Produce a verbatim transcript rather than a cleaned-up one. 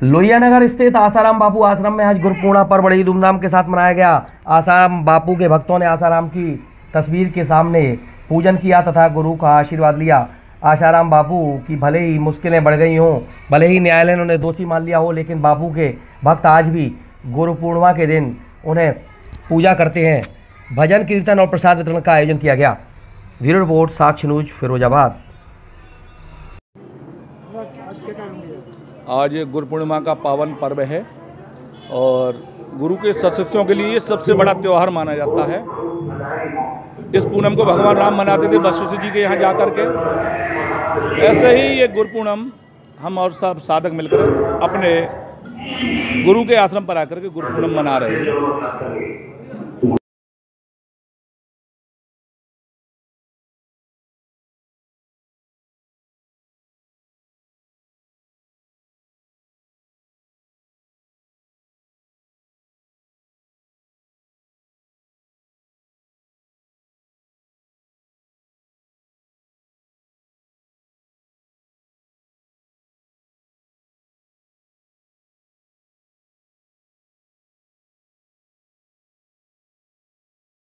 लोहियानगर स्थित आसाराम बापू आश्रम में आज गुरु पूर्णिमा पर बड़ी धूमधाम के साथ मनाया गया। आसाराम बापू के भक्तों ने आसाराम की तस्वीर के सामने पूजन किया तथा गुरु का आशीर्वाद लिया। आसाराम बापू की भले ही मुश्किलें बढ़ गई हों, भले ही न्यायालय ने उन्हें दोषी मान लिया हो, लेकिन बापू के भक्त आज भी गुरु पूर्णिमा के दिन उन्हें पूजा करते हैं। भजन कीर्तन और प्रसाद वितरण का आयोजन किया गया। Bureau report, Sakshya news, Firozabad. आज गुरु पूर्णिमा का पावन पर्व है और गुरु के सदस्यों के लिए ये सबसे बड़ा त्यौहार माना जाता है। इस पूनम को भगवान राम मनाते थे वशिष्ठ जी के यहाँ जाकर के। ऐसे ही ये गुरु पूनम हम और सब साधक मिलकर अपने गुरु के आश्रम पर आकर के गुरु पूनम मना रहे हैं।